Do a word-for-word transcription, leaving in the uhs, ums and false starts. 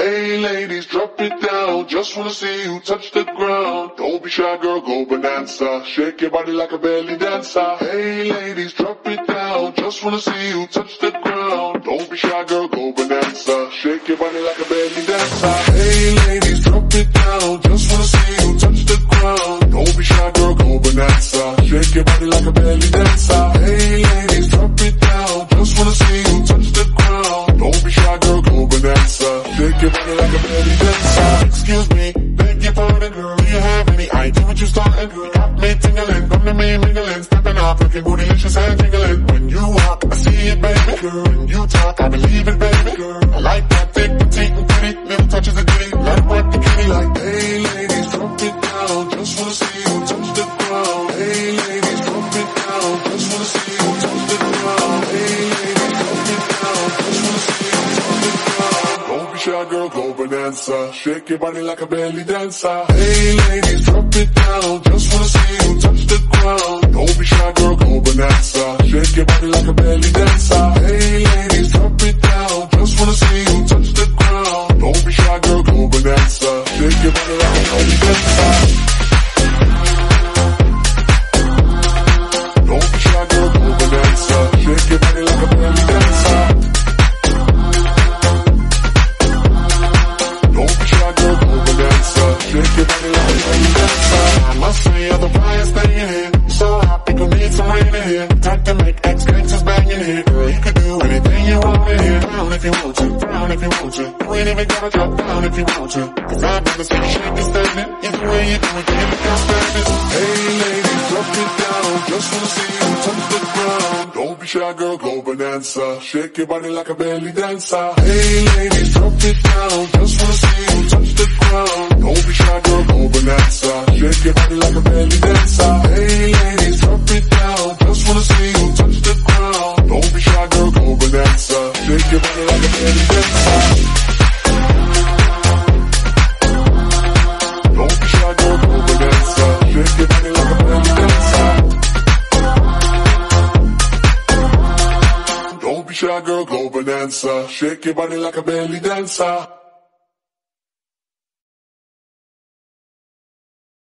Hey ladies, drop it down. Just wanna see you touch the ground. Don't be shy, girl, go bonanza. Shake your body like a belly dancer. Hey ladies, drop it down. Just wanna see you touch the ground. Don't be shy, girl, go bonanza. Shake your body like a belly dancer. Hey ladies, drop it down. Just wanna see you touch the ground. Don't be shy, girl, go bonanza. Shake your body like a belly dancer. Hey ladies, drop it down. Just wanna see you touch the ground. Don't be shy, girl, go bonanza. Shake your body like a belly dancer. Excuse me, beg your pardon, girl. Do you have any idea what you starting, girl? Got me tingling, come to me mingling, stepping off, looking bootylicious and jingling. When you walk, I see it, baby, girl. When you talk, I believe it, baby, girl. I like that thick, petite, and pretty. Little touches of ditty, let it work the kitty. Like, hey ladies, drop it down. Just wanna see you touch the ground. Hey ladies, drop it down. Just wanna see you touch the ground. Hey ladies, drop it down. Just wanna see you touch the ground. Don't be shy, girl, go bonanza. Shake your body like a belly dancer. Hey ladies, drop it down. Just wanna see you touch the ground. Don't be shy, girl, go bonanza. Shake your body like a belly dancer. Hey ladies, drop it down. Just wanna see you touch the ground. Don't be shy, girl, go bonanza. Shake your body like a belly dancer. Don't be shy, girl, go bonanza. Shake your body like a belly dancer. Don't be shy, girl, go bonanza. Shake your body like a belly dancer. I must say, you're the brightest thing in here. You're so hot, people need some rain in here. Time to make ex-gangsters bang in here. Girl, you could do anything you want in here. Down if you want to, down if you want to. You ain't even gotta drop down if you want to. Cause I've never seen you shake and standing. Either way you do it, you hit the girl standing. Hey ladies, drop it down. Just wanna see you touch the ground. Don't be shy, girl, go bonanza. Shake your body like a belly dancer. Hey ladies, drop it down. Just wanna see you touch the ground. Don't be shy, girl, go bonanza. Shake your body like a belly dancer. Hey ladies, drop it down. Just wanna see you touch the ground. Don't be shy, girl, go bonanza. Shake your body like a belly dancer. Don't be shy, girl, go bonanza. Shake your body like a belly dancer. Don't be shy, girl, go bonanza. Shake your body like a belly dancer.